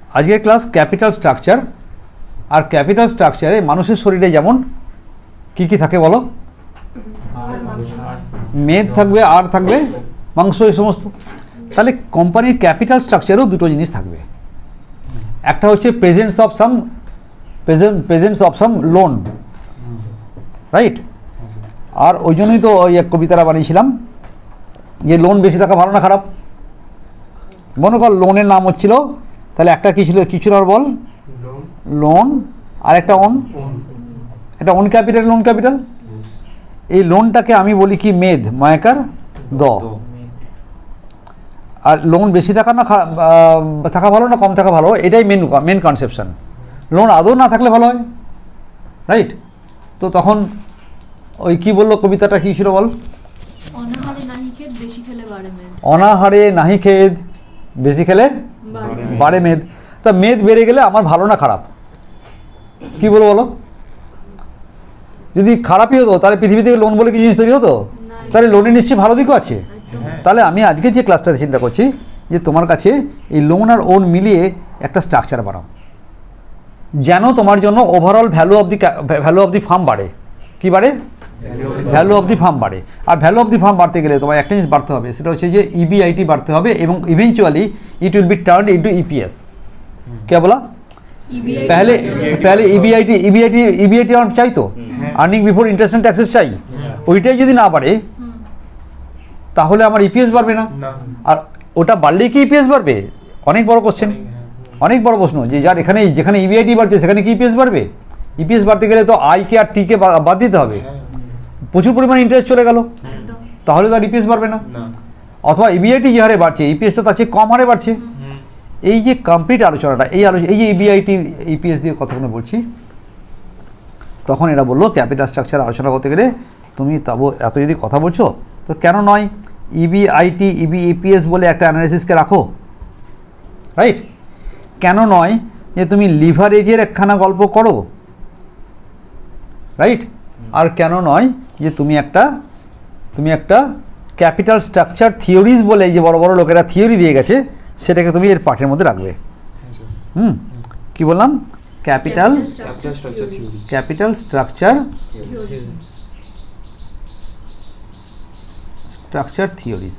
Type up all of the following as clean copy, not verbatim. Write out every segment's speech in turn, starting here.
আজকের class capital structure. আর capital স্ট্রাকচারে মানুষের শরীরে যেমন কি কি থাকে বলো? মেদ থাকবে, আর থাকবে মাংস, এই সমস্ত। তাহলে কোম্পানির ক্যাপিটাল স্ট্রাকচারেও দুটো জিনিস থাকবে, একটা হচ্ছে presence of some loan, right? আর ওই জন্যই তো ওই এক কবিতাটা বানিয়েছিলাম যে লোন বেশি থাকা ভালো না খারাপ। মনে কর লোনের নাম হচ্ছিল, তাহলে একটা কী ছিল, কিছু আর বল, লোন, আর একটা অন, এটা অন ক্যাপিটাল, লোন ক্যাপিটাল। এই লোনটাকে আমি বলি কি মেদ, মায়াকার দ। আর লোন বেশি থাকা না থাকা ভালো না কম থাকা ভালো, এটাই মেন কনসেপশন। লোন আদৌ না থাকলে ভালো হয়, রাইট? তো তখন ওই কি বললো কবিতাটা, কি ছিল বল? অনাহারে নাহি খেদ বেশি খেলে বাড়ে মেদ। অনাহারে নাহি খেদ বেশি খেলে বাড়ে মেদ। তা মেদ বেড়ে গেলে আমার ভালো না খারাপ, কি বলবো বলো? যদি খারাপই হতো তাহলে পৃথিবী থেকে লোন বলে কি জিনিস তৈরি হতো? তাহলে লোনের নিশ্চয়ই ভালো দিকও আছে। তাহলে আমি আজকে যে ক্লাসটাতে চিন্তা করছি যে তোমার কাছে এই লোন আর ওন মিলিয়ে একটা স্ট্রাকচার বানাও, যেন তোমার জন্য overall value of the firm বাড়ে। কি বাড়ে? ভ্যালু অফ দি ফার্ম বাড়ে। আর ভ্যালু অফ দি ফার্ম বাড়তে গেলে তোমার একটা জিনিস বাড়তে হবে, সেটা হচ্ছে যে ইবিআইটি বাড়তে হবে, এবং eventually it will be turned into EPS. কে বলা? पहले ইবিআইটি আমার চাই তো, earning before interest and taxes চাই। ওইটাই যদি না বাড়ে তাহলে আমার ইপিএস বাড়বে না। আর ওটা বাড়লেই কি ইপিএস বাড়বে? অনেক বড় কোশ্চেন, অনেক বড় প্রশ্ন, যে যার যেখানে ইবিআইটি বাড়ছে সেখানে কি ইপিএস বাড়বে? ইপিএস বাড়তে গেলে তো আইকে আর টিকে বাদ দিতে হবে, প্রচুর পরিমাণে ইন্টারেস্ট চলে গেল, তাহলে তো আর ইপিএস বাড়বে না। অথবা ইবিআইটি যে হারে বাড়ছে ইপিএসটা তার চেয়ে কম হারে বাড়ছে। এই যে কমপ্লিট আলোচনাটা, এই যে ইবিআইটি ইপিএস দিয়ে কথাগুলো বলছি, তখন এরা বললো ক্যাপিটাল স্ট্রাকচার আলোচনা করতে গেলে তুমি তাবো এত যদি কথা বলছো, তো কেন নয় ইবিআইটি ইপিএস বলে একটা অ্যানালিসিসকে রাখো, রাইট? কেন নয় যে তুমি লিভারেজের একখানা গল্প করো, রাইট? আর কেন নয় যে তুমি একটা ক্যাপিটাল স্ট্রাকচার থিওরিজ বলে যে বড় বড় লোকেরা থিওরি দিয়ে গেছে, সেটাকে তুমি এর পাঠের মধ্যে রাখবে। কি বললাম? Capital structure theories.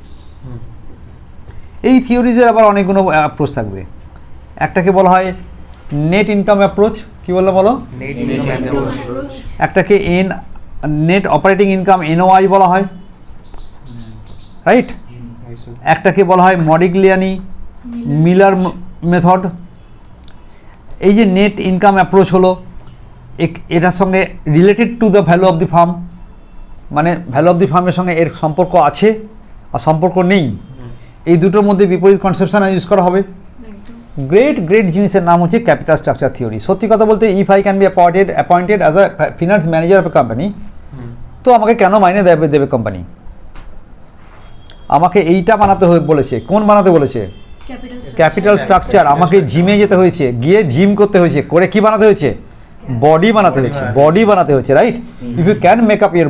এই থিওরিজের আবার অনেকগুলো অ্যাপ্রোচ থাকবে। একটাকে বলা হয় নেট ইনকাম অ্যাপ্রোচ। কি বললো বলো? একটাকে নেট অপারেটিং ইনকাম এনওআই বলা হয়, রাইট? একটাকে বলা হয় মডিগ্লিয়ানি মিলার মেথড। এই যে নেট ইনকাম অ্যাপ্রোচ হলো, এটার সঙ্গে related to the value of the firm, মানে ভ্যালু অফ দি ফার্মের সঙ্গে এর সম্পর্ক আছে আর সম্পর্ক নেই, এই দুটোর মধ্যে বিপরীত কনসেপশন ইউজ করা হবে। গ্রেট জিনিসের নাম হচ্ছে ক্যাপিটাল স্ট্রাকচার থিওরি। সত্যি কথা বলতে, if I can be appointed as a finance manager of a company, তো আমাকে কেন মাইনে দেবে কোম্পানি? আমাকে এইটা বানাতে বলেছে, কোন বানাতে বলেছে? Capital structure. আমাকে জিমে যেতে হয়েছে, গিয়ে জিম করতে হয়েছে, করে কি বানাতে হয়েছে? বডি বানাতে হয়েছে, right? If you can make up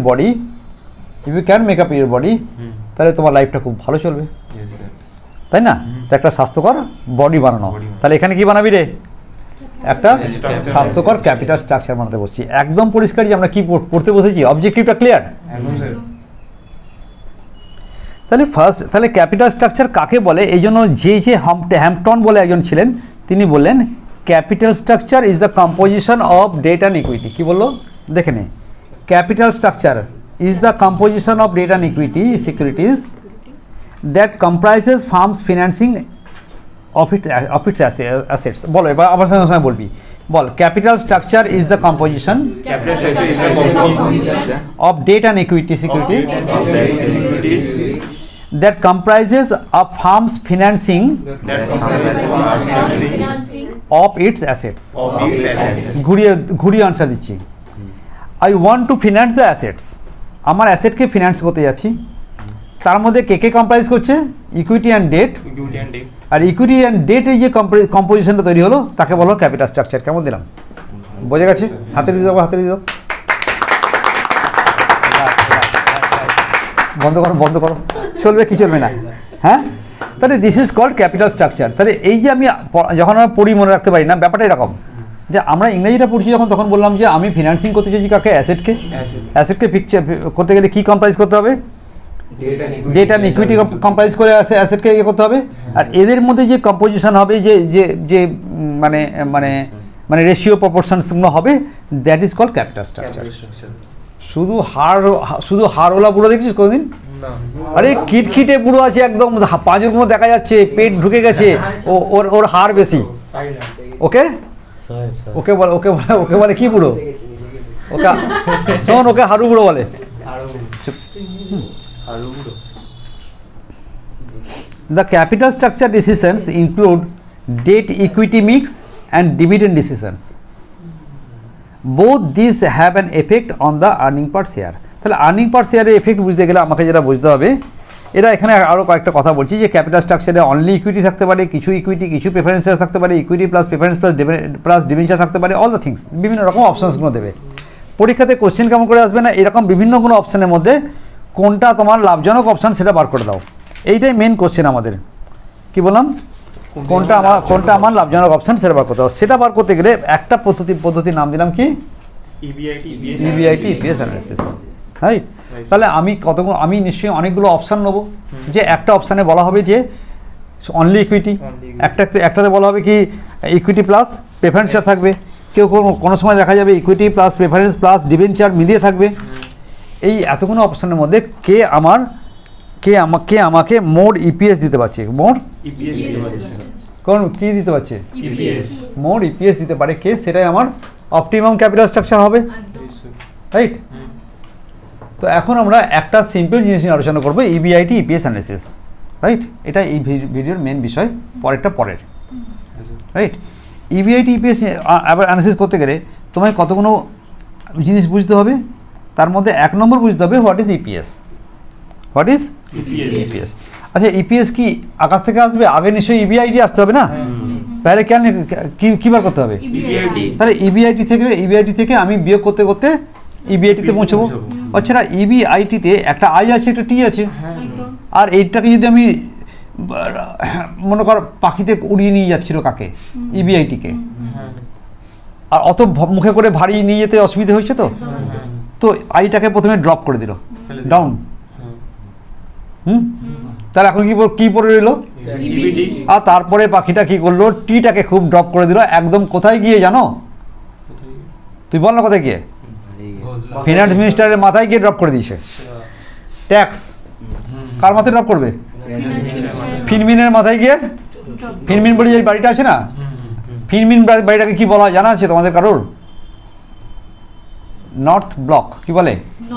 your body, তাহলে তোমার লাইফটা খুব ভালো চলবে, তাই না? তো একটা স্বাস্থ্যকর বডি বানানো, তাহলে এখানে কি বানাবি রে? একটা স্বাস্থ্যকর ক্যাপিটাল স্ট্রাকচার বানাতে বসছি। একদম পরিষ্কার যে আমরা কি পড়তে বসেছি, অবজেক্টিভটা ক্লিয়ার? তাহলে ক্যাপিটাল স্ট্রাকচার কাকে বলে? এই জন্য যে হ্যাম্পটন বলে একজন ছিলেন, তিনি বললেন capital structure is the composition of debt and equity. কি বললো? দেখে নে, capital structure is the composition of debt and equity securities that comprises firm's financing of its assets. বলো এবার আমার সঙ্গে বলবি, বল। Capital structure is the composition of debt and equity securities that comprises a firm's financing of its assets. ঘুরিয়ে answer দিচ্ছি। I want to finance the assets. আমার অ্যাসেটকে finance করতে যাচ্ছি, তার মধ্যে কে কম্প্রাইজ করছে? Equity and debt. আর ইকুইটি অ্যান্ড ডেটের যে কম্পোজিশনটা তৈরি হলো তাকে বলো ক্যাপিটাল স্ট্রাকচার। কেমন দিলাম? বোঝা গেছে? হাতে দিয়ে দাও। বন্ধ করো, চলবে কি চলবে না? হ্যাঁ, তাহলে this is called capital structure. তাহলে এই যে আমি যখন আমরা পড়ি মনে রাখতে পারি না, ব্যাপারটা এরকম যে আমরা ইংরেজিটা পড়ছি যখন, তখন বললাম যে আমি ফিনান্সিং করতে চাইছি কাকে? অ্যাসেটকে পিকচার করতে গেলে কী কম্প্রাইজ করতে হবে? ডেট অ্যান্ড ইকুইটি কম্প্রাইজ করে অ্যাসেটকে ইয়ে করতে হবে। আর এদের মধ্যে যে কম্পোজিশন হবে, যে যে যে মানে মানে মানে রেশিও প্রপোর্শনসগুলো হবে, that is called capital structure. শুধু হাড়ওয়ালা বুড়ো দেখছিস কোনোদিন? আরে খিটখিটে বুড়ো আছে একদম, পাঁজরগুলো দেখা যাচ্ছে, পেট ঢুকে গেছে, ওর হাড় বেশি। ওকে ওকে বলে ওকে বলে কি বুড়ো? ওকে শোন, ওকে হাড়ু বুড়ো বলে। The capital structure decisions include debt equity mix and dividend decisions. Both these have an effect on the earning per share. তাহলে আর্নিং পার শেয়ারের এফেক্ট বুঝতে গেলে আমাকে যেটা বুঝতে হবে, এরা এখানে আরও কয়েকটা কথা বলছি যে ক্যাপিটাল স্ট্রাকচারে অনলি ইকুইটি থাকতে পারে, কিছু ইকুইটি, কিছু প্রেফারেন্স শেয়ার থাকতে পারে, equity plus preference plus debenture থাকতে পারে, অল দ্য থিংস, বিভিন্ন রকম অপশানসগুলো দেবে। পরীক্ষাতে কোশ্চেন কেমন করে আসবে না, এরকম বিভিন্ন কোনো অপশানের মধ্যে কোনটা তোমার লাভজনক অপশান সেটা বার করে দাও। এইটাই মেন কোশ্চেন আমাদের। কি বললাম? কোনটা আমার লাভজনক অপশান সেটা বার করতে হবে। সেটা বার করতে গেলে একটা পদ্ধতির নাম দিলাম কি? EBIT EPS analysis, right? তাহলে আমি নিশ্চয়ই অনেকগুলো অপশান নেবো, যে একটা অপশানে বলা হবে যে অনলি ইকুইটি, একটাতে বলা হবে কি ইকুইটি প্লাস প্রেফারেন্স শেয়ার থাকবে, কেউ কোনো সময় দেখা যাবে equity plus preference plus debenture মিলিয়ে থাকবে। এই এতগুলো অপশানের মধ্যে কে আমাকে মোড ইপিএস দিতে পারছে? মোড কোন কি দিতে পারছে? মোড ইপিএস দিতে পারে কে? সেটাই আমার অপটিমাম ক্যাপিটাল স্ট্রাকচার হবে, রাইট? তো এখন আমরা একটা সিম্পল জিনিস নিয়ে আলোচনা করবো, ইবিআইটি ইপিএস অ্যানালিসিস, রাইট? এটা এই ভিডিওর মেন বিষয়, পরের, রাইট? ইবিআইটি ইপিএস অ্যানালিসিস করতে গেলে তোমায় কতগুলো জিনিস বুঝতে হবে। তার মধ্যে 1 নম্বর বুঝতে হবে what is EPS. What is EPS? আচ্ছা, ইপিএস কি আকাশ থেকে আসবে? আগে নিশ্চয়ই ইবিআইটি আসতে হবে না? তাহলে কেন কি বার করতে হবে? তাহলে ইবিআইটি থেকে আমি বিয়োগ করতে করতে ইবিআইটিতে পৌঁছবো। আচ্ছা, ইবিআইটিতে একটা আই আছে, একটা টি আছে, আর এইটাকে যদি আমি মনে কর পাখিতে উড়িয়ে নিয়ে যাচ্ছিল কাকে? ইবিআইটিকে। আর অত মুখে করে ভারী নিয়ে যেতে অসুবিধা হয়েছে, তো আইটাকে প্রথমে ড্রপ করে দিল, ডাউন। তাহলে এখন কি পড়ে রইল? আর তারপরে পাখিটা কি করলো? টিটাকে খুব ড্রপ করে দিল, একদম কোথায় গিয়ে জানো? তুই বল না কোথায় গিয়ে? ফিনান্স মিনিস্টারের মাথায় গিয়ে ড্রপ করে দিয়েছে। ট্যাক্স কার মাথায় ড্রপ করবে? ফিনমিনের মাথায় গিয়ে। ফিনমিন বলে যে বাড়িটা আছে না, ফিনমিন বাড়িটাকে কি বলা হয় জানা আছে তোমাদের কারোর? নর্থ ব্লক কি বলে?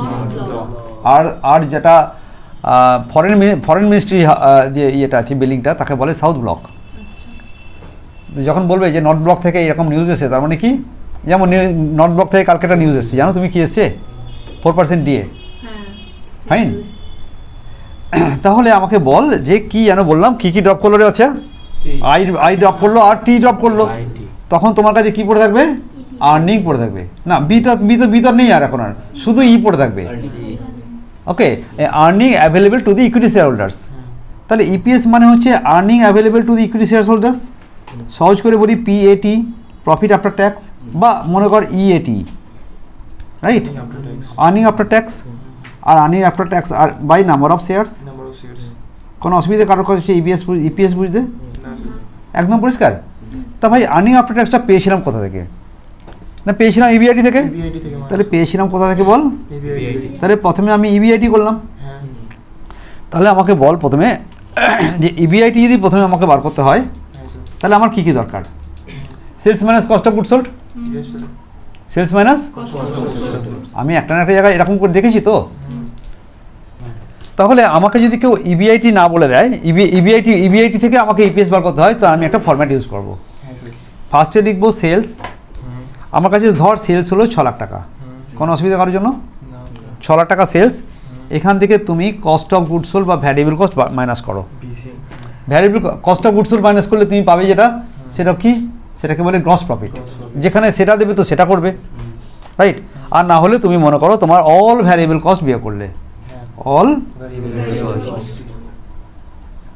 আর যেটা ফরেন মিনিস্ট্রি যে ইয়েটা আছে বিল্ডিংটা, তাকে বলে সাউথ ব্লক। যখন বলবে যে নর্থ ব্লক থেকে এরকম নিউজ এসেছে, তার মানে কি? যেমন নর্থ ব্লক থেকে কালকে একটা নিউজ এসেছে, জানো তুমি কি এসছে? 4% ডিএ, ফাইন। তাহলে আমাকে বল যে কি যেন বললাম, কি ড্রপ করলো রে? আচ্ছা, আই ড্রপ করলো আর টি ড্রপ করলো, তখন তোমার কাছে কি পড়ে থাকবে? আর্নিং পড়ে থাকবে। না, বি তো নেই, আর এখন আর শুধু ই পড়ে থাকবে। Okay, earning available to the equity share holders. তাহলে ইপিএস মানে হচ্ছে earning available to the equity share holders. সহজ করে বলি পিএটি, প্রফিট আফটার ট্যাক্স, বা মনে কর EAT, right? Earning after tax. আর আর্নিং আফটার ট্যাক্স আর বাই নাম্বার অফ শেয়ার্স। কোনো অসুবিধা কারোর কাছে ইপিএস বুঝতে? একদম পরিষ্কার। তা ভাই, আর্নিং আফটার ট্যাক্সটা পেয়েছিলাম কোথা থেকে? না, পেয়েছিলাম ইবিআইটি থেকে। তাহলে পেয়েছিলাম কোথা থেকে বল? তাহলে প্রথমে আমি ইবিআইটি করলাম। তাহলে আমাকে বল প্রথমে যে ইবিআইটি যদি প্রথমে আমাকে বার করতে হয়, তাহলে আমার কি কি দরকার? Sales minus cost of goods sold. Sales minus, আমি একটা না একটা জায়গায় এরকম করে দেখেছি তো। তাহলে আমাকে যদি কেউ ইবিআইটি না বলে দেয়, ইবিআইটি থেকে আমাকে ইপিএস বার করতে হয়, তো আমি একটা ফরম্যাট ইউজ করবো। ফার্স্টে লিখবো সেলস। আমার কাছে ধর সেলস হলো 6 লাখ টাকা, কোনো অসুবিধা কারোর জন্য? 6 লাখ টাকা সেলস। এখান থেকে তুমি কস্ট অফ গুডস সোল্ড বা ভ্যারিয়েবল কস্ট মাইনাস করো। Variable cost of goods sold minus করলে তুমি পাবে যেটা, সেটা কি? সেটাকে বলে গ্রস প্রফিট। যেখানে সেটা দেবে তো সেটা করবে, রাইট? আর না হলে তুমি মনে করো তোমার অল ভ্যারিয়েবল কস্ট বিয়োগ করলে, অল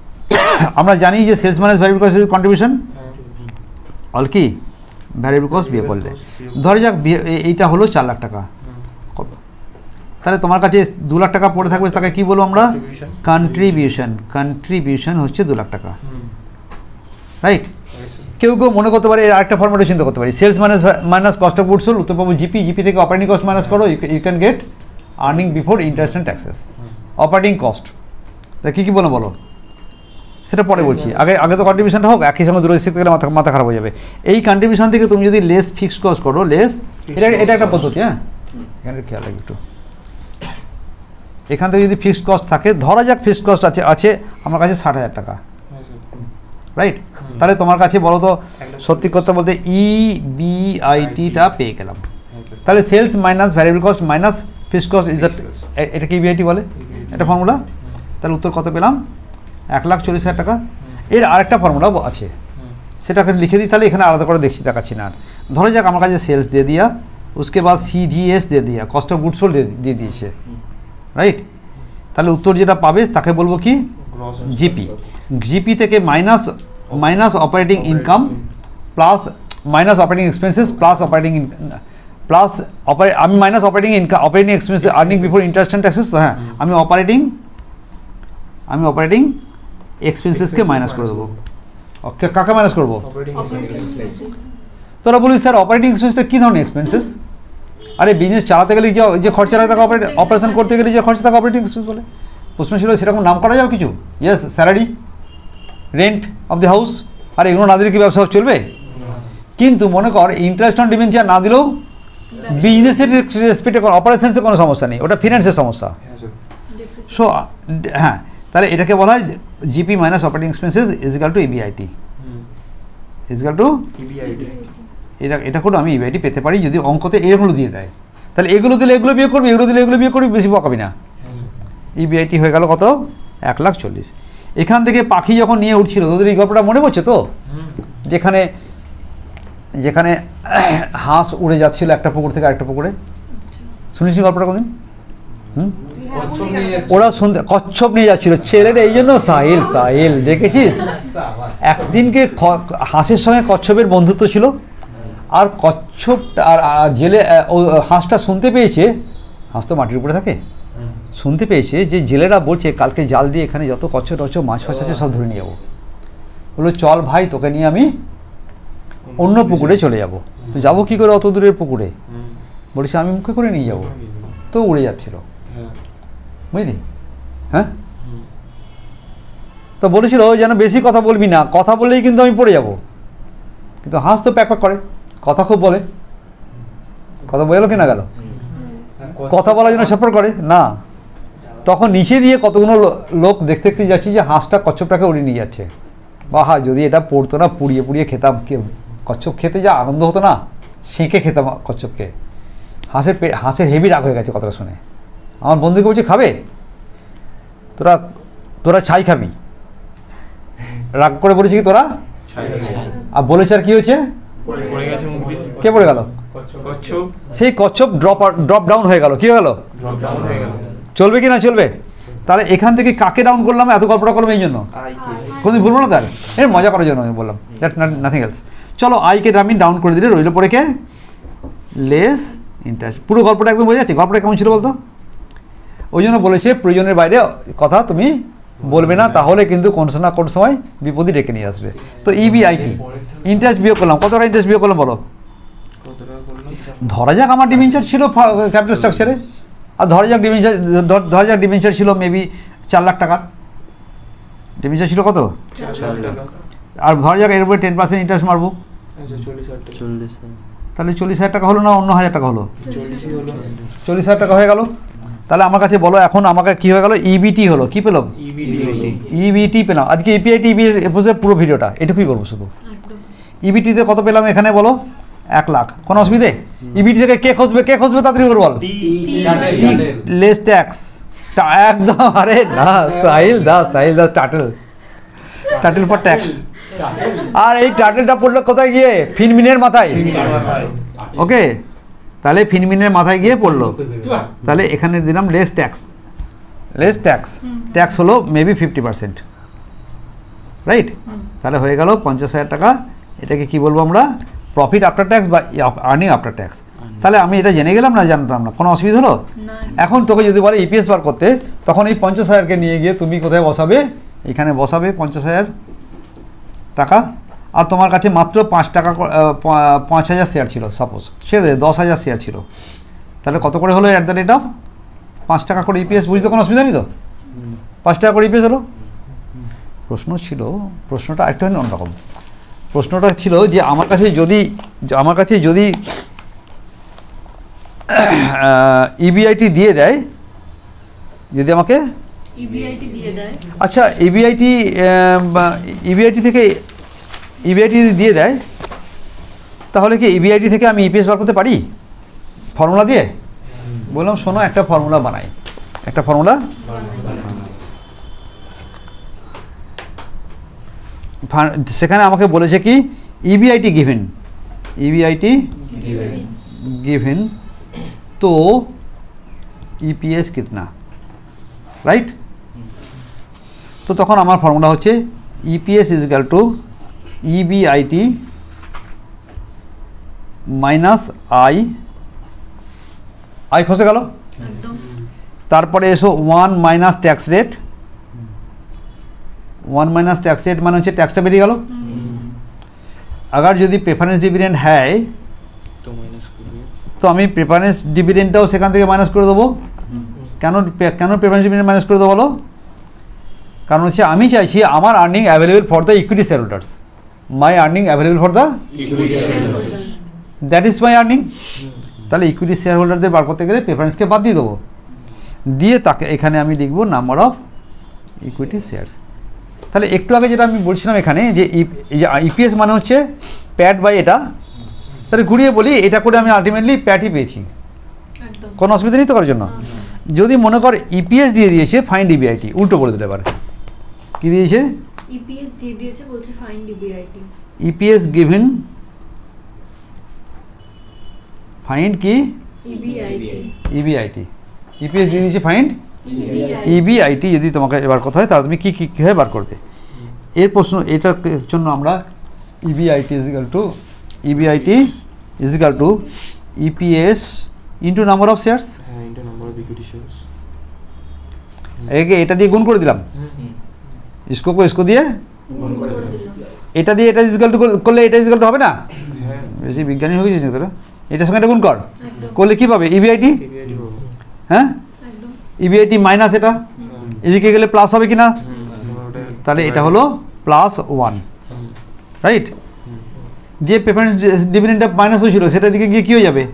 আমরা জানি যে sales minus variable cost contribution all কি ভ্যারিয়েবল কস্ট বিয়ে করলে, ধরে যাক এইটা হলো 4 লাখ টাকা, কত তাহলে তোমার কাছে 2 লাখ টাকা পড়ে থাকবে, তাকে কি বলবো আমরা? কন্ট্রিবিউশন। কন্ট্রিবিউশন হচ্ছে 2 লাখ টাকা, রাইট? কেউ কেউ মনে করতে পারে আরেকটা ফর্মেটে চিন্তা করতে পারি, sales minus cost of goods sold, উত্তর পাবো জিপি, জিপি থেকে অপারেটিং কস্ট মাইনাস করো, you can get earning before interest and taxes. Operating cost তা কী কী বলো সেটা পরে বলছি, আগে তো কন্ট্রিবিউশনটা হোক, একই সঙ্গে দূরে শিখতে গেলে মাথা খারাপ হয়ে যাবে। এই কন্ট্রিবিউশন থেকে তুমি যদি লেস ফিক্সড কস্ট করো, লেস, এটা একটা পদ্ধতি, হ্যাঁ এখানে খেয়াল রাখবে একটু, এখান থেকে যদি ফিক্সড কস্ট থাকে, ধরা যাক ফিক্সড কস্ট আছে আমার কাছে 60,000 টাকা, রাইট? তাহলে তোমার কাছে বলো তো সত্যি কথা বলতে ইবিআইটিটা পেয়ে গেলাম, তাহলে sales minus variable cost minus fixed cost is এটাকে ইবিআইটি বলে, এটা ফর্মুলা। তাহলে উত্তর কত পেলাম? 1,40,000 টাকা। এর আরেকটা ফর্মুলা আছে, সেটাকে লিখে দিই, তাহলে এখানে আলাদা করে দেখাচ্ছি না। ধরে যাক আমার কাছে সেলস দিয়ে দিয়া, उसके बाद CGS দিয়ে দিয়া, কস্ট অফ গুডস সোল্ড দিয়ে দিয়েছে, রাইট? তাহলে উত্তর যেটা পাবে তাকে বলবো কি? জিপি। জিপি থেকে minus operating income plus minus operating expenses plus আমি minus operating income, operating expenses, earning before interest and taxes. তো হ্যাঁ, আমি অপারেটিং এক্সপেন্সেসকে মাইনাস করে দেবো। ওকে, কাকে মাইনাস করবো? তোরা বলি স্যার অপারেটিং এক্সপেন্সটা কী ধরনের এক্সপেন্সেস? আরে বিজনেস চালাতে গেলে যে খরচা লাগে তাকে অপারেশন করতে গেলে যে খরচা তাকে অপারেটিং এক্সপেন্স বলে। প্রশ্ন ছিল সেরকম নাম করা যাবে কিছু? Yes, salary, rent of the house. আর এগুলো না দিলে কি ব্যবসা চলবে? কিন্তু মনে কর ইন্টারেস্ট অন ডিবেঞ্চার না দিলেও বিজনেসের রেসপেক্টে অপারেশনসে কোনো সমস্যা নেই, ওটা ফিনান্সের সমস্যা। সো হ্যাঁ, তাহলে এটাকে বলা হয় GP minus operating expenses equal to EBIT, equal to এটা করে আমি ইবিআইটি পেতে পারি যদি অঙ্কতে এগুলো দিয়ে দেয়। তাহলে এগুলো দিলে এগুলো বিয়ে করবি, এগুলো দিলে এগুলো বিয়ে করবি, বেশি পকাবি না। ইবিআইটি হয়ে গেল কত? 1,40,000। এখান থেকে পাখি যখন নিয়ে উঠছিল, তোদের এই গল্পটা মনে পড়ছে তো? যেখানে হাঁস উড়ে যাচ্ছিল একটা পুকুর থেকে আরেকটা পুকুরে, শুনিস নি গল্পটা কোনদিন? ওরা শুনতে কচ্ছপ নিয়ে যাচ্ছিল ছেলেটা, এই জন্য সাহিল দেখেছিস? একদিনকে হাঁসের সঙ্গে কচ্ছপের বন্ধুত্ব ছিল, আর কচ্ছপ আর জেলে হাঁসটা শুনতে পেয়েছে, হাঁস তো মাটির উপরে থাকে, শুনতে পেয়েছে যে জেলেরা বলছে কালকে জাল দিয়ে এখানে যত কচ্ছপ মাছ ফাছ আছে সব ধরে নিয়ে যাবো। বললো চল ভাই, তোকে নিয়ে আমি অন্য পুকুরে চলে যাব। তো যাবো কী করে অত দূরের পুকুরে? বলেছে আমি মুখে করে নিয়ে যাব। তো উড়ে যাচ্ছিল, বুঝলি? হ্যাঁ, তো বলেছিল যেন বেশি কথা বলবি না, কথা বললেই কিন্তু আমি পড়ে যাব। কিন্তু হাঁস তো প্যাক করে, কথা খুব বলে, কথা বলে কি না গেল, কথা বলার জন্য সাপোর্ট করে না। তখন নিচে দিয়ে কতগুলো লোক দেখতে দেখতে যাচ্ছি যে হাঁসটা কচ্ছপটাকে উড়িয়ে নিয়ে যাচ্ছে। বাহা, যদি এটা পড়তো না, পুড়িয়ে খেতাম, কচ্ছপ খেতে যা আনন্দ হতো না, সেঁকে খেতাম কচ্ছপকে। হাঁসের হেভি রাগ হয়ে গেছে কথাটা শুনে। আমার বন্ধুকে বলছে খাবে, তোরা ছাই খাবি, রাগ করে বলেছে কি তোরা, আর বলেছে আর কি হয়েছে, কে পড়ে গেল? সেই কচ্ছপ ড্রপ ডাউন হয়ে গেল। কি হয়ে গেল? চলবে কি না চলবে? তাহলে এখান থেকে কাকে ডাউন করলাম? এত গল্পটা করলাম এই জন্য, কোনোদিন বলবো না তাহলে, এর মজা করার জন্য আমি বললাম, দ্যাট নাথিং এলস। চলো আইকে আমি ডাউন করে দিলে রইল পড়ে কে? Less interest. পুরো গল্পটা একদম বোঝা যাচ্ছে? গল্পটা কেমন ছিল বলতো? ওই জন্য বলেছে প্রয়োজনের বাইরে কথা তুমি বলবে না, তাহলে কিন্তু কোন না কোন সময় বিপদই ডেকে নিয়ে আসবে। তো ইবিআইটি, ইন্টারেস্ট বিয়োগ করলাম। কত টাকা ইন্টারেস্ট বিয়োগ করলাম বলো? ধরা যাক আমার ডিবেঞ্চার ছিল ক্যাপিটাল স্ট্রাকচারে, আর ধরা যাক ডিবেঞ্চার ছিল মেবি 4 লাখ টাকার। ডিবেঞ্চার ছিল কত? 4 লাখ। আর ধরা যাক এর উপরে 10% ইন্টারেস্ট মারবো, তাহলে 40,000 টাকা হলো না অন্য 1,000 টাকা হলো? 40,000 টাকা হয়ে গেল। তাহলে আমার কাছে বলো এখন আমাকে কি হয়ে গেল? ইবিটি হলো। কি পেলাম? ইবিটি পেলাম। আজকে ইপিআইটি পুরো ভিডিওটা এটুকুই করবো শুধু। ইবিটিতে কত পেলাম এখানে বলো? 1 লাখ। কোনো অসুবিধে? ইবিটি থেকে কে খসবে তাড়াতাড়ি করে বল। লেস ট্যাক্স একদম। আরে না, সাহিল দাস টাটেল ফর ট্যাক্স। আর এই টাটেলটা পড়লো কোথায় গিয়ে? ফিনমিনের মাথায়। ওকে, তাহলে ফিনমিনের মাথায় গিয়ে পড়লো। তাহলে এখানে দিলাম লেস ট্যাক্স। ট্যাক্স হলো মেবি 50%। রাইট? তাহলে হয়ে গেল 50,000 টাকা। এটাকে কি বলবো আমরা? প্রফিট আফটার ট্যাক্স বা আর্নিং আফটার ট্যাক্স। তাহলে আমি এটা জেনে গেলাম না জানতাম না, কোনো অসুবিধা হলো? এখন তোকে যদি বলে ইপিএস বার করতে, তখন এই 50,000কে নিয়ে গিয়ে তুমি কোথায় বসাবে? এখানে বসাবে 50,000 টাকা। আর তোমার কাছে মাত্র 5,000 শেয়ার ছিল, সাপোজ ছেড়ে দে 10,000 শেয়ার ছিল, তাহলে কত করে হলো অ্যাট দ্য রেট অফ 5 টাকা করে ইপিএস? বুঝতে কোনো অসুবিধা নেই তো? 5 টাকা করে ইপিএস হলো। প্রশ্নটা একটু অন্যরকম। প্রশ্নটা ছিল যে আমার কাছে যদি ইবিআইটি দিয়ে দেয়, যদি আমাকে আচ্ছা ইবিআইটি থেকে যদি দিয়ে দেয়, তাহলে কি ইবিআইটি থেকে আমি ইপিএস বার করতে পারি ফর্মুলা দিয়ে? বললাম শোনো, একটা ফর্মুলা বানাই, একটা ফর্মুলা সেখানে আমাকে বলেছে কি ইবিআইটি गिवन तो ইপিএস कितना, রাইট? তো তখন আমার ফর্মুলা হচ্ছে EPS is equal to EBIT minus I খসে গেল, তারপরে এসো 1 minus tax rate. 1 minus tax rate মানে হচ্ছে ট্যাক্সটা বেরিয়ে গেল। अगर যদি প্রেফারেন্স ডিভিডেন্ড হয় তো আমি প্রেফারেন্স ডিভিডেন্ডটাও সেখান থেকে মাইনাস করে দেবো। কেন প্রেফারেন্স ডিভিডেন্ড মাইনাস করে দেবো বলো? কারণ হচ্ছে আমি চাইছি আমার earning available for the equity share holders, my earning available for the that is my earning. তাহলে ইকুইটি শেয়ার হোল্ডারদের বার করতে গেলে প্রেফারেন্সকে বাদ দিয়ে দেবো, দিয়ে তাকে এখানে আমি লিখবো নাম্বার অফ ইকুইটি শেয়ারস। তাহলে একটু আগে যেটা আমি বলছিলাম এখানে যে ইপিএস মানে হচ্ছে প্যাট বাই এটা, তাহলে ঘুরিয়ে বলি এটা করে আমি আলটিমেটলি প্যাটই পেয়েছি, কোনো অসুবিধা নেই তো করার জন্য। যদি মনে কর ইপিএস দিয়ে দিয়েছে ফাইন্ড ইবিআইটি, উল্টো করে দিলে এবার কি দিয়েছে? ইপিএস দিয়ে দিয়েছে, বলছে find EBIT. EPS given find কি ইবিআইটি, ইপিএস দিয়ে দিয়েছে ফাইন্ড ইবিআইটি। যদি তোমাকে এবার কথা হয় তাহলে তুমি কীভাবে বার করবে? এর প্রশ্ন, এটার জন্য আমরা EBIT is equal to EPS into number of shares, এটা দিয়ে গুণ করে দিলাম, इसको দিয়ে এটা দিয়ে এটা ইজ ইকাল টু করলে এটা ইজ ইকাল টু হবে না? বেশি বিজ্ঞানী হয়ে গেছিস না তোরা? এটার সঙ্গে এটা গুণ করলে কি পাবে? ইবিআইটি, হ্যাঁ ইবিআইটি মাইনাস এটা, এদিকে গেলে প্লাস হবে কি না? তাহলে এটা হলো +1, রাইট? যে প্রেফারেন্স ডিভিডেন্ডটা মাইনাস হয়েছিল সেটার দিকে গিয়ে কী হয়ে যাবে?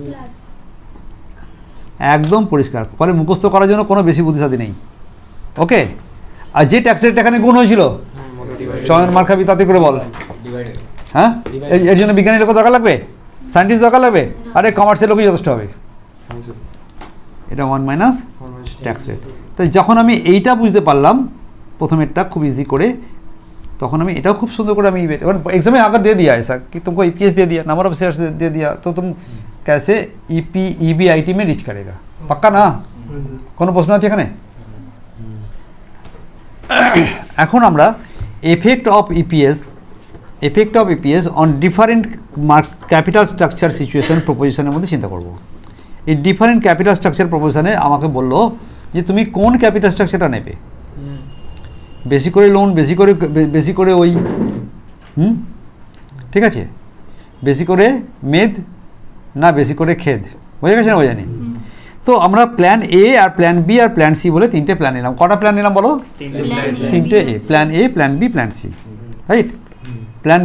একদম পরিষ্কার। ফলে মুখস্থ করার জন্য কোনো বেশি বুদ্ধিসাদি নেই, ওকে? আর যে ট্যাক্স রেট এখানে গুণ হয়েছিল, চয়ন মার্কাবি তাতে করে বল, হ্যাঁ? এর জন্য বিজ্ঞানী লোক দরকার লাগবে, সায়েন্টিস্ট দরকার লাগবে? আরে কমার্সের লোকই যথেষ্ট হবে। এটা 1 মাইনাস ট্যাক্স রেট। তাই যখন আমি এইটা বুঝতে পারলাম প্রথমেরটা খুব ইজি করে, তখন আমি এটাও খুব সুন্দর করে আমি एग्जाम में अगर दे दिया ऐसा कि तुमको ईपीएस दे दिया, नंबर ऑफ शेयर्स दे दिया, तो तुम कैसे ईबीआईटी में रीच करेगा? पक्का ना? কোনো প্রশ্ন আছে এখানে? এখন আমরা effect of EPS on different capital structure situation প্রপোজিশনের মধ্যে চিন্তা করব। এই ডিফারেন্ট ক্যাপিটাল স্ট্রাকচার প্রপোজিশনে আমাকে বললো যে তুমি কোন ক্যাপিটাল স্ট্রাকচারটা নেবে, বেশি করে লোন, বেশি করে ওই ঠিক আছে, বেশি করে মেদ না বেশি করে খেদ, বোঝা গেছে না? বোঝানি? তো আমরা প্ল্যান এ আর প্ল্যান বি আর প্ল্যান সি বলে 3টে প্ল্যান নিলাম। কটা প্ল্যান নিলাম বলো? 3টে। Plan A, plan B, plan C, right? Plan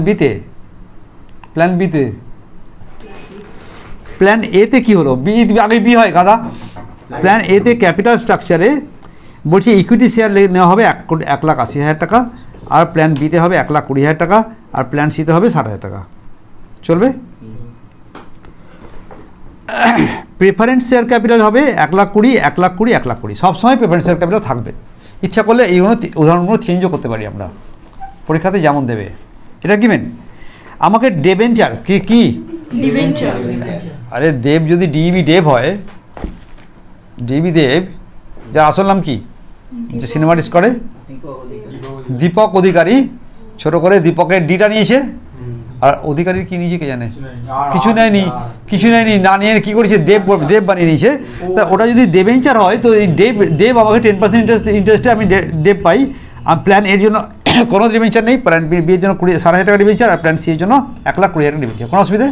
এতে কি হলো? আগে বি হয় গাদা। প্ল্যান এতে ক্যাপিটাল স্ট্রাকচারে বলছি ইকুইটি শেয়ার নেওয়া হবে 1,80,000 টাকা, আর প্ল্যান বিতে হবে 1,20,000 টাকা, আর প্ল্যান সিতে হবে 60,000 টাকা। চলবে? প্রেফারেন্স শেয়ার ক্যাপিটাল হবে 1,20,000, 1,20,000, 1,20,000, সবসময় প্রেফারেন্স শেয়ার ক্যাপিটাল থাকবে। ইচ্ছা করলে এইগুলো উদাহরণগুলো চেঞ্জও করতে পারি আমরা, পরীক্ষাতে যেমন দেবে। এটা গিভেন। আমাকে ডেবেঞ্চার কি আরে দেব যদি ডিবি দেব হয়, ডিবি দেব, যার আসল নাম কি, যে সিনেমা ডিস করে, দীপক অধিকারী, ছোট করে দীপকের ডিটা নিয়েছে, আর অধিকারীর কি নিয়েছে কে জানে, কিছু নেয়নি, কিছু নেয়নি, না নিয়ে কি করেছে দেব বানিয়ে নিয়েছে। তা ওটা যদি দেবেঞ্চার হয় তো এই দেব আমাকে 10% ইন্টারেস্টে আমি দেব পাই। আর প্ল্যান এর জন্য কোনো ডিবেঞ্চার নেই, প্ল্যান বি এর জন্য 7,500 টাকা ডিবেঞ্চার, আর প্ল্যান সি এর জন্য 1,20,000 টাকা ডিবেঞ্চার, কোনো অসুবিধা।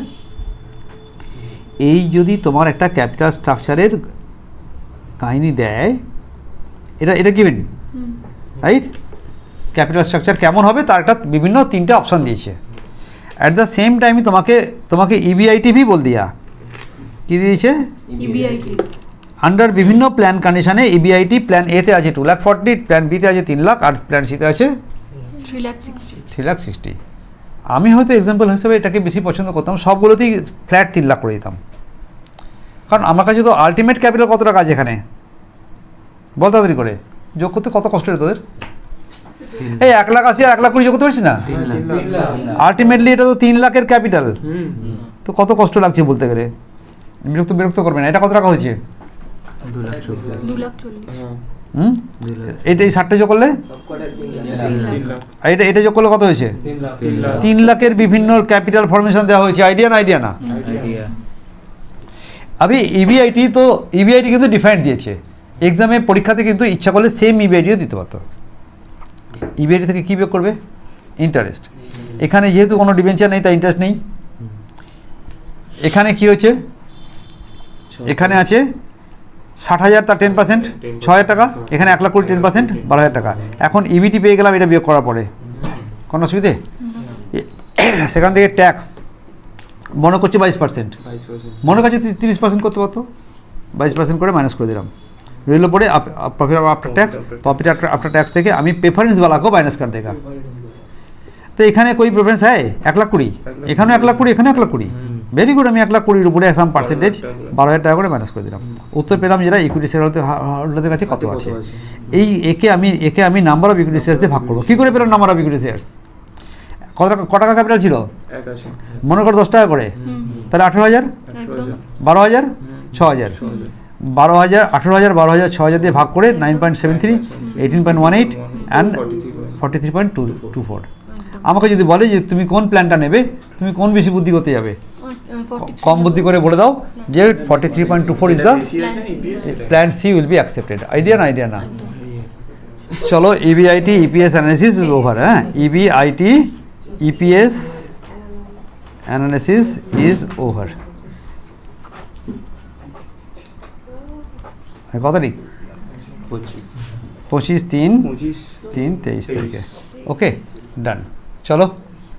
এই যদি তোমার একটা ক্যাপিটাল স্ট্রাকচারের কাহিনী দেয়, এটা গিভেন, রাইট? ক্যাপিটাল স্ট্রাকচার কেমন হবে তার একটা বিভিন্ন 3টে অপশান দিয়েছে। অ্যাট দ্য সেম টাইম তোমাকে ইবিআইটিভি বল দিয়া কি দিয়েছে, ইবিআইটি আন্ডার বিভিন্ন প্ল্যান কন্ডিশনে ইবিআইটি প্ল্যান এতে আছে 2,40,000, প্ল্যান বিতে আছে 3 লাখ, আর প্ল্যান সিতে আছে 3,60,000। আমি হয়তো এক্সাম্পল হিসেবে এটাকে বেশি পছন্দ করতাম, সবগুলোতেই ফ্ল্যাট 3 লাখ করে দিতাম, কারণ আমার কাছে তো আলটিমেট ক্যাপিটাল কত টাকা আছে এখানে বল তাড়াতাড়ি করে, যোগ করতে কত কষ্ট রে তোদের? এই 1,80,000 আর 1,20,000 যোগ করতে পারছিস না? আলটিমেটলি এটা তো 3 লাখের ক্যাপিটাল, তো কত কষ্ট লাগছে বলতে গেলে। বিরক্ত করবে না। এটা কত টাকা হয়েছে? 2,40,000। এইটা এই 60টা যোগ করলে, এটা যোগ করলে কত হয়েছে? 3 লাখের বিভিন্ন ক্যাপিটাল ফরমেশন দেওয়া হয়েছে। আইডিয়া না? আমি ইবিআইটি কিন্তু ডিফাইন্ড দিয়েছে এক্সামে, পরীক্ষাতে কিন্তু ইচ্ছা করলে সেম ইবিআইটিও দিতে পারতো। ইবিআইটি থেকে কী বিয়োগ করবে? ইন্টারেস্ট। এখানে যেহেতু কোনো ডিবেঞ্চার নেই তাই ইন্টারেস্ট নেই। এখানে কি হয়েছে? এখানে আছে 60,000 তার 10% 6,000 টাকা, এখানে 1,20,000 10% 12,000 টাকা। এখন ইবিটি পেয়ে গেলাম এটা বিয়োগ করার পরে, কোনো অসুবিধে? সেখান থেকে ট্যাক্স মনে করছে 22%, মনে কাছে 30% করতে পারতো, 22% করে মাইনাস করে দিলাম, রইল পরে profit after tax. Profit after tax থেকে আমি প্রেফারেন্স वाला को माइनस कर देगा। তো এখানে कोई प्रेफरेंस है 1,20,000, এখানে 1,20,000, এখানে 1,20,000, ভেরি গুড। আমি 1,20,000 উপরে সাম পার্সেন্টেজ 12,000 টাকা করে মাইনাস করে দিলাম। উত্তর পেলাম যেটা ইকুইটি শেয়ার হোল্ডারদের কাছে কত আছে। এই একে আমি নাম্বার অফ ইকুইটি শেয়ার্স দিয়ে ভাগ করবো। কী করে পেলাম নাম্বার অফ ইকুইটি শেয়ার্স? ক টাকা ক্যাপিটাল ছিল? মনে করো 10 টাকা করে, তাহলে 18,000, 12,000, 6,000, 12,000, 18,000, 12,000, 6,000 দিয়ে ভাগ করে 9.73, 18.18 অ্যান্ড 43.24। আমাকে যদি বলে যে তুমি কোন প্ল্যানটা নেবে, তুমি কোন বেশি বুদ্ধি করতে যাবে, কম বুদ্ধি করে বলে দাও যে 43.24 is the plan C will be accepted. Idea না? চলো, EBIT EPS analysis is over. হ্যাঁ, EBIT EPS analysis is over. কত তারিখ? 25/3/23 তারিখে। ওকে, ডান। চলো।